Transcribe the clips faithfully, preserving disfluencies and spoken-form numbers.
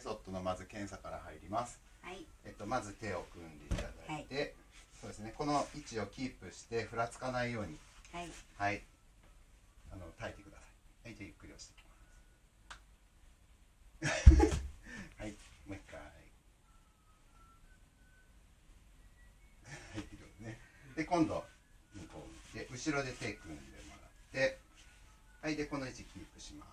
ソッドのまず検査から入ります。 はい。 えっとまず手を組んでいただいて、はい、そうですね。この位置をキープしてふらつかないように、はい、はい、あの耐えてください。はい、じゃあゆっくり押していきます。はい、もう一回。はい、いいですね。で今度向こう向いて後ろで手組んでもらって、はい、でこの位置キープします。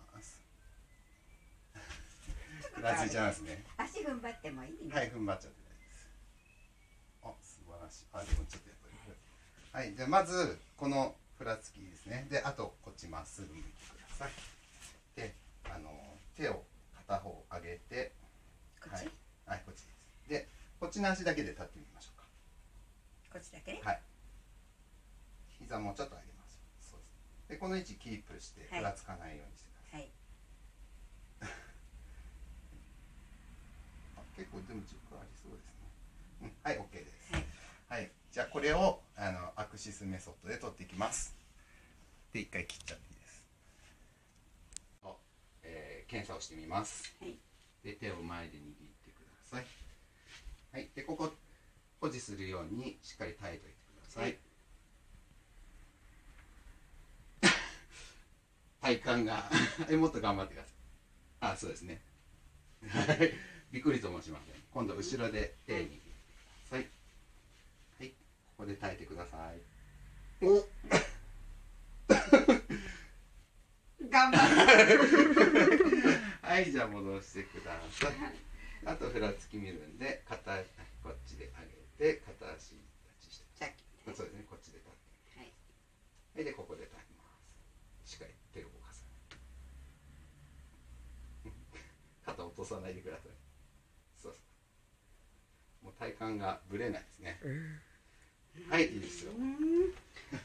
ふらついちゃいますね。 足踏ん張ってもいいね。 はい、踏ん張っちゃって大丈夫です。あ、素晴らしい。あ、でもちょっとやっぱり。はい、じゃあまずこのふらつきですね。で、あとこっちまっすぐ向いてください。で、あの手を片方上げて、 こっち、 はい、はい、こっちです。で、こっちの足だけで立ってみましょうか。 こっちだけで。 はい。膝もちょっと上げます。そうです。で、この位置キープしてふらつかないようにしてください。はい。結構でも軸ありそうですね。うん、はい、OK です。はい、はい、じゃあこれをあのアクシスメソッドで取っていきます。で、一回切っちゃっていいです。えー、検査をしてみます。はい、で、手を前で握ってください。はい、でここ保持するようにしっかり耐えておいてください。はい、体幹がもっと頑張ってください。あ、そうですね。びっくりともしません。今度後ろで手に握ってください。はい、ここで耐えてください。お頑張る。はい、じゃあ戻してください。あとふらつき見るんで、片こっちで上げて、片足立ちして。そうですね、こっちで立って。はい。はい、でここで立ちます。しっかり手を動かさない。肩落とさないでください。そうそう。もう体幹がぶれないですね。はい、いいですよ。